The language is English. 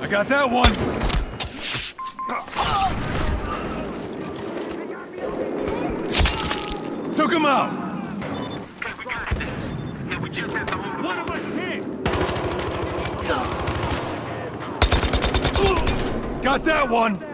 got that one! Took him out! Okay, we got this. Yeah, we just have to hold One of us hit! Got that one!